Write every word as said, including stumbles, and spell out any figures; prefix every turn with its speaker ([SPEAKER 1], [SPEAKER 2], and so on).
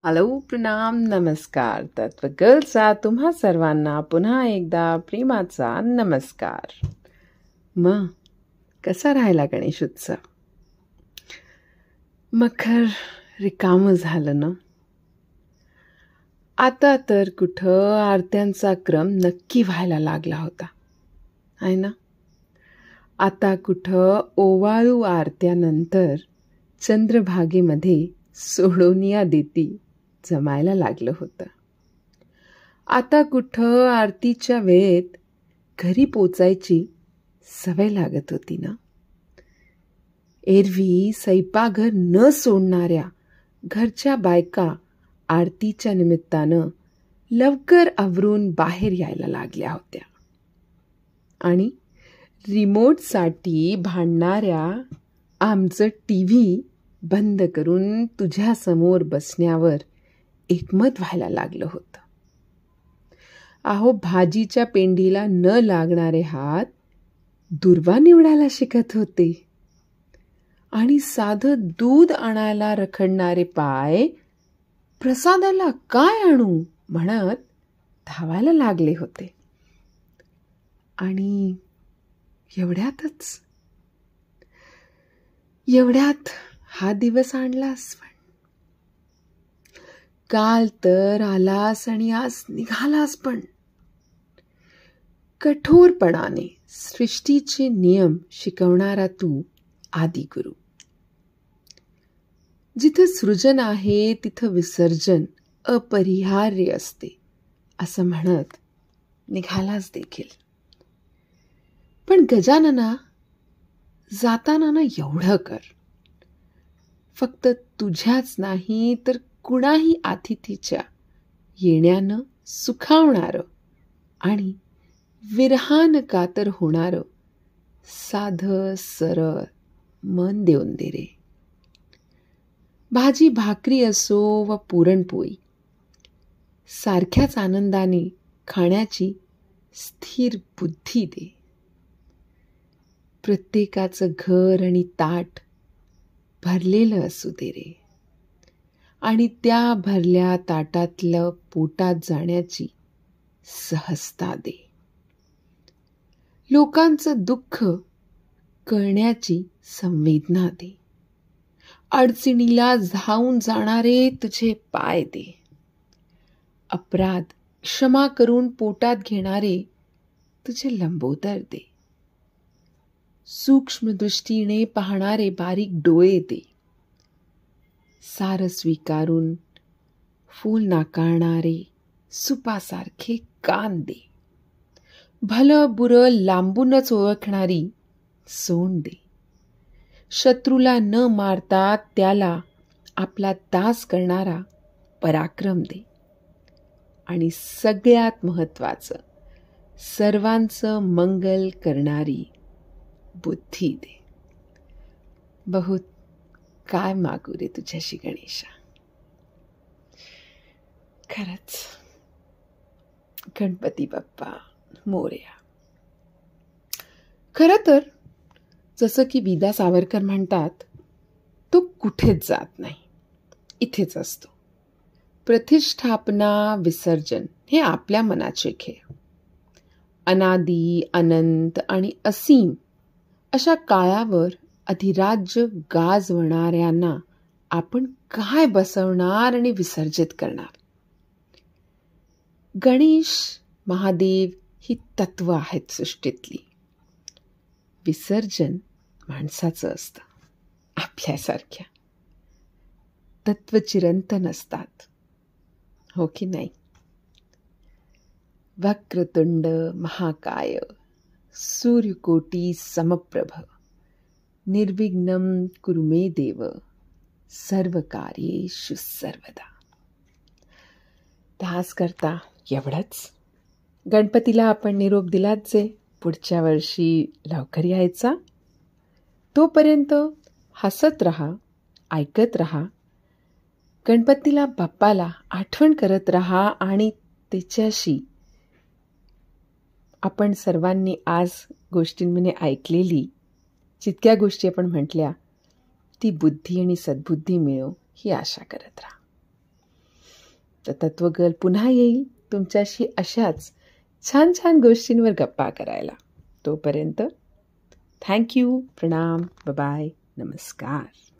[SPEAKER 1] Hello, प्रणाम, नमस्कार. तत्वगर्लचा तुम्हा सर्वांना पुन्हा एकदा प्रेमाचा नमस्कार. मग कसा राहिला गणेश उत्सव? मखर रिकामं झालं ना. आता तर कुठं आरत्यांचा क्रम नक्की व्हायला लागला होता, आहे ना. आता कुठं ओवाळू आरत्यानंतर चंद्रभागेमध्ये सोडोनिया देती जमायला लागलं होतं. आता कुठं आरतीच्या वेळेत घरी पोचायची सवय लागत होती ना. एरवी स्वयंपाकघर न सोडणाऱ्या घरच्या बायका आरतीच्या निमित्तानं लवकर आवरून बाहेर यायला लागल्या होत्या. आणि रिमोटसाठी भांडणाऱ्या आमचं टी व्ही बंद करून तुझ्यासमोर बसण्यावर एकमत व्हायला लागलं होतं. अहो, भाजीच्या पेंडीला न लागणारे हात दुर्वा निवडायला शिकत होते आणि साधं दूध आणायला रखडणारे पाय प्रसादाला काय आणू म्हणत धावायला लागले होते. आणि एवढ्यातच एवढ्यात हा दिवस आणलास. पण काल तर आलास आणि आज निघालास. पण कठोरपणाने सृष्टीचे नियम शिकवणारा तू आदिगुरु. जिथं सृजन आहे तिथं विसर्जन अपरिहार्य असते असं म्हणत निघालास देखील. पण गजानना, जाताना ना एवढं कर, फक्त तुझ्याच नाही तर कुणाही अतिथीच्या येण्यानं सुखावणारं आणि विरहान कातर होणारं साधं सरळ मन देऊन दे रे. भाजी भाकरी असो व पुरणपोळी, सारख्याच आनंदाने खाण्याची स्थिर बुद्धी दे. प्रत्येकाचं घर आणि ताट भरलेलं असू दे रे, आणि त्या भरल्या ताटातलं पोटात जाण्याची सहजता दे. लोकांचं दुःख कळण्याची संवेदना दे. अडचणीला धावून जाणारे तुझे पाय दे. अपराध क्षमा करून पोटात घेणारे तुझे लंबोदर दे. सूक्ष्म दृष्टीने पाहणारे बारीक डोळे दे. सार स्वीकारून फूल नाकारणारे सुपासारखे कान दे. भलं बुरं लांबूनच ओळखणारी सोंड दे. शत्रूला न मारता त्याला आपला दास करणारा पराक्रम दे. आणि सगळ्यात महत्त्वाचं, सर्वांचं मंगल करणारी बुद्धी दे. बहुत काय मागू रे तुझ्याशी गणेशा. खरंच गणपती बाप्पा मोरया. खरं तर जसं की विदा सावरकर म्हणतात, तो कुठेच जात नाही, इथेच असतो. प्रतिष्ठापना विसर्जन हे आपल्या मनाचे खेळ. अनादी अनंत आणि असीम अशा काळावर अधिराज्य गाजवणाऱ्यांना आपण काय बसवणार आणि विसर्जित करणार. गणेश महादेव ही तत्व आहेत सृष्टीतली. विसर्जन माणसाचं असतं, आपल्यासारख्या. तत्व चिरंतन असतात, हो की नाही. वक्रतुंड महाकाय सूर्यकोटी समप्रभ निर्विघ्नं कुरु मे देव सर्व कार्येषु सर्वदा. त्याच करता एवढंच. गणपतीला आपण निरोप दिलाच जे पुढच्या वर्षी लवकर यायचा. तोपर्यंत हसत रहा, ऐकत रहा, गणपतीला बाप्पाला आठवण करत रहा. आणि त्याच्याशी आपण सर्वांनी आज गोष्टींमध्ये ऐकलेली जितक्या गोष्टी आपण म्हटल्या ती बुद्धी आणि सद्बुद्धी मिळो ही आशा करत राहा. तर तत्वगर्ल पुन्हा येईल तुमच्याशी अशाच छान छान गोष्टींवर गप्पा करायला. तोपर्यंत थँक्यू, प्रणाम, बाय, नमस्कार.